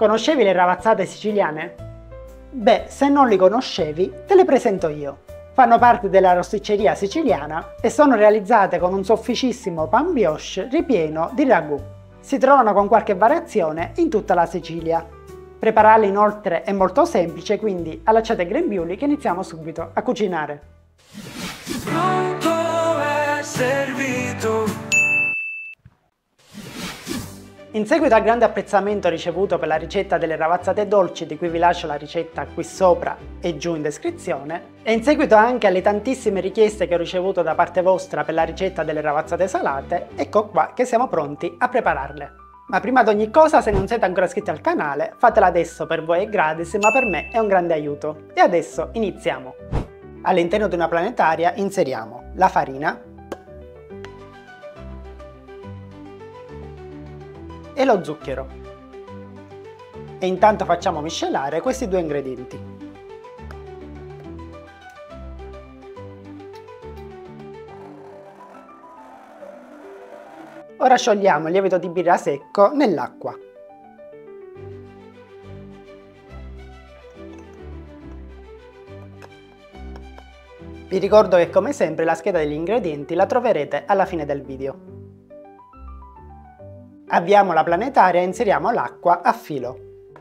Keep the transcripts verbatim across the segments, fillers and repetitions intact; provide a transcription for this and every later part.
Conoscevi le ravazzate siciliane? Beh, se non li conoscevi, te le presento io. Fanno parte della rosticceria siciliana e sono realizzate con un sofficissimo pan brioche ripieno di ragù. Si trovano con qualche variazione in tutta la Sicilia. Prepararli inoltre è molto semplice, quindi allacciate il grembiuli che iniziamo subito a cucinare. Pronto è servito. In seguito al grande apprezzamento ricevuto per la ricetta delle ravazzate dolci, di cui vi lascio la ricetta qui sopra e giù in descrizione, e in seguito anche alle tantissime richieste che ho ricevuto da parte vostra per la ricetta delle ravazzate salate, ecco qua che siamo pronti a prepararle. Ma prima di ogni cosa, se non siete ancora iscritti al canale, fatelo adesso, per voi è gratis, ma per me è un grande aiuto. E adesso iniziamo! All'interno di una planetaria inseriamo la farina e lo zucchero e intanto facciamo miscelare questi due ingredienti. Ora sciogliamo il lievito di birra secco nell'acqua. Vi ricordo che come sempre la scheda degli ingredienti la troverete alla fine del video. Avviamo la planetaria e inseriamo l'acqua a filo.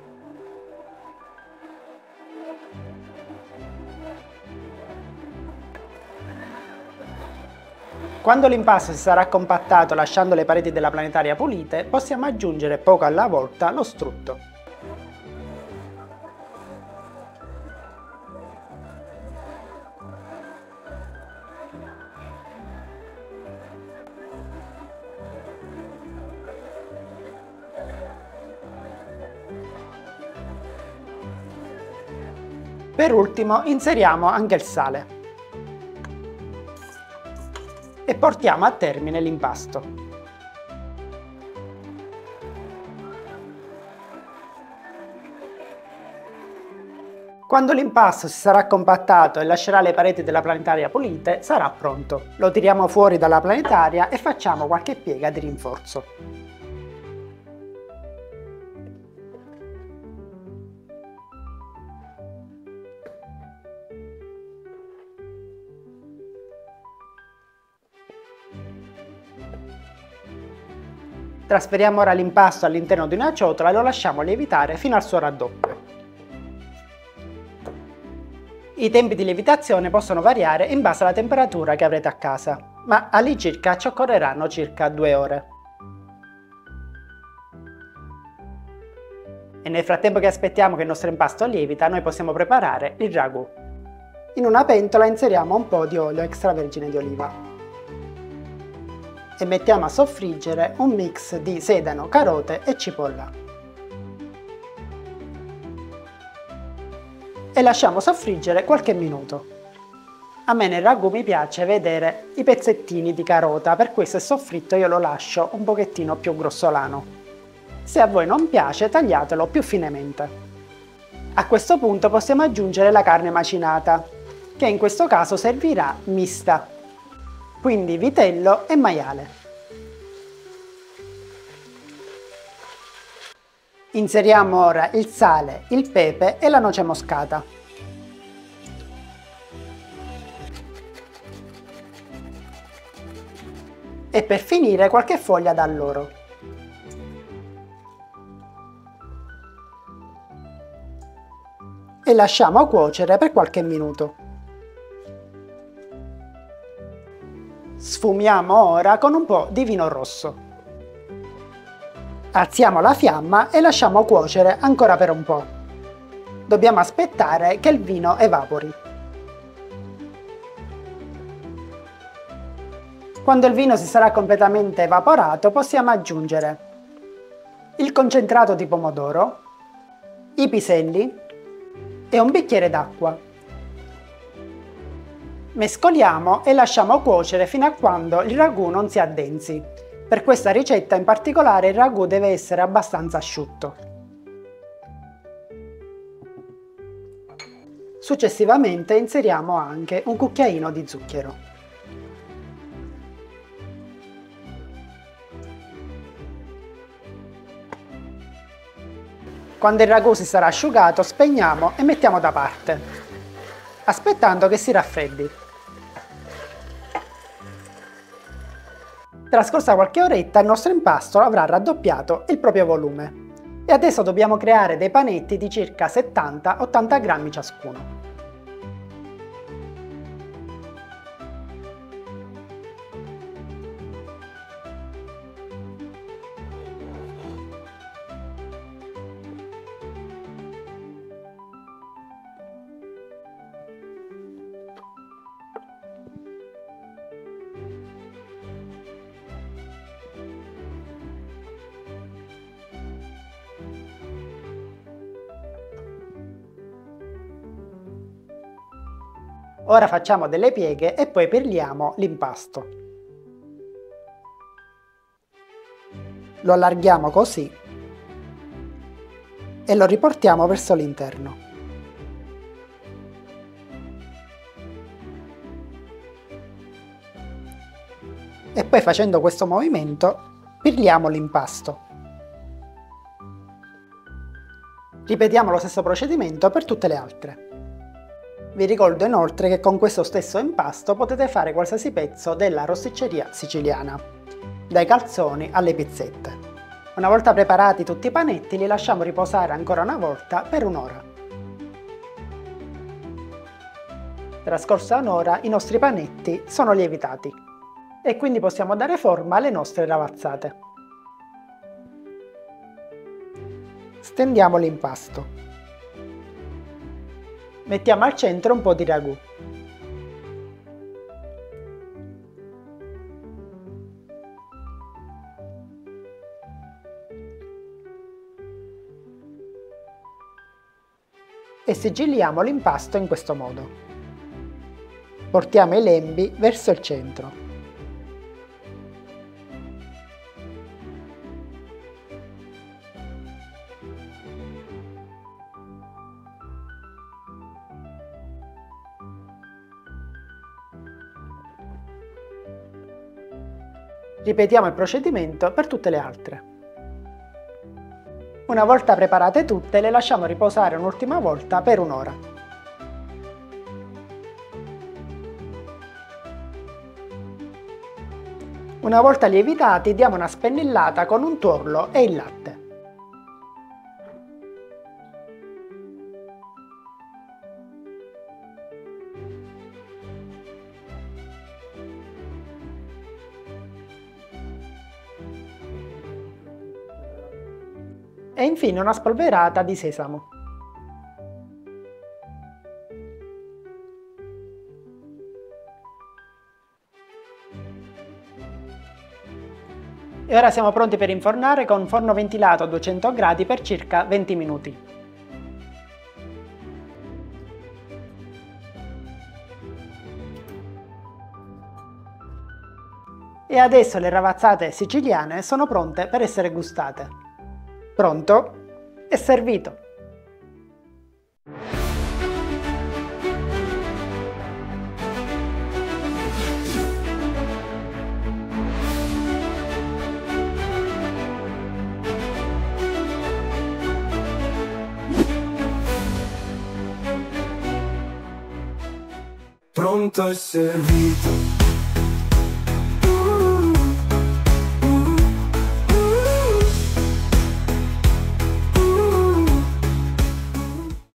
Quando l'impasto si sarà compattato lasciando le pareti della planetaria pulite, possiamo aggiungere poco alla volta lo strutto. Per ultimo inseriamo anche il sale e portiamo a termine l'impasto. Quando l'impasto si sarà compattato e lascerà le pareti della planetaria pulite, sarà pronto. Lo tiriamo fuori dalla planetaria e facciamo qualche piega di rinforzo. Trasferiamo ora l'impasto all'interno di una ciotola e lo lasciamo lievitare fino al suo raddoppio. I tempi di lievitazione possono variare in base alla temperatura che avrete a casa, ma all'incirca ci occorreranno circa due ore. E nel frattempo che aspettiamo che il nostro impasto lievita, noi possiamo preparare il ragù. In una pentola inseriamo un po' di olio extravergine di oliva. E mettiamo a soffriggere un mix di sedano, carote e cipolla. E lasciamo soffriggere qualche minuto. A me nel ragù mi piace vedere i pezzettini di carota, per questo il soffritto io lo lascio un pochettino più grossolano. Se a voi non piace, tagliatelo più finemente. A questo punto possiamo aggiungere la carne macinata, che in questo caso servirà mista. Quindi vitello e maiale. Inseriamo ora il sale, il pepe e la noce moscata. E per finire qualche foglia d'alloro. E lasciamo cuocere per qualche minuto. Sfumiamo ora con un po' di vino rosso. Alziamo la fiamma e lasciamo cuocere ancora per un po'. Dobbiamo aspettare che il vino evapori. Quando il vino si sarà completamente evaporato, possiamo aggiungere il concentrato di pomodoro, i piselli e un bicchiere d'acqua. Mescoliamo e lasciamo cuocere fino a quando il ragù non si addensi. Per questa ricetta in particolare il ragù deve essere abbastanza asciutto. Successivamente inseriamo anche un cucchiaino di zucchero. Quando il ragù si sarà asciugato, spegniamo e mettiamo da parte, aspettando che si raffreddi. Trascorsa qualche oretta il nostro impasto avrà raddoppiato il proprio volume. E adesso dobbiamo creare dei panetti di circa settanta ottanta grammi ciascuno. Ora facciamo delle pieghe e poi perliamo l'impasto. Lo allarghiamo così e lo riportiamo verso l'interno. E poi facendo questo movimento perliamo l'impasto. Ripetiamo lo stesso procedimento per tutte le altre. Vi ricordo inoltre che con questo stesso impasto potete fare qualsiasi pezzo della rosticceria siciliana, dai calzoni alle pizzette. Una volta preparati tutti i panetti li lasciamo riposare ancora una volta per un'ora. Trascorsa un'ora i nostri panetti sono lievitati e quindi possiamo dare forma alle nostre ravazzate. Stendiamo l'impasto. Mettiamo al centro un po' di ragù. E sigilliamo l'impasto in questo modo. Portiamo i lembi verso il centro. Ripetiamo il procedimento per tutte le altre. Una volta preparate tutte, le lasciamo riposare un'ultima volta per un'ora. Una volta lievitati, diamo una spennellata con un tuorlo e il latte. E infine una spolverata di sesamo. E ora siamo pronti per infornare con forno ventilato a duecento gradi per circa venti minuti. E adesso le ravazzate siciliane sono pronte per essere gustate. Pronto? È servito! Pronto e servito.